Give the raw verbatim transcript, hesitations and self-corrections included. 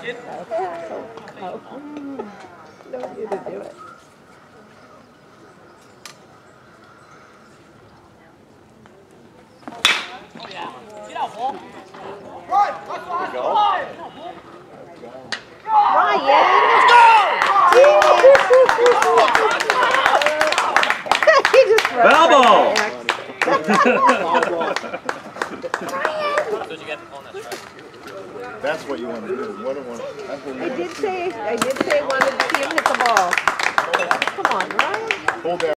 Oh. Don't need to do it. Ryan! Let's go! He just Foul ball! That's what you want to do. What do you want? I did say, I did say I wanted to see him hit the ball. Come on, Ryan. Hold that.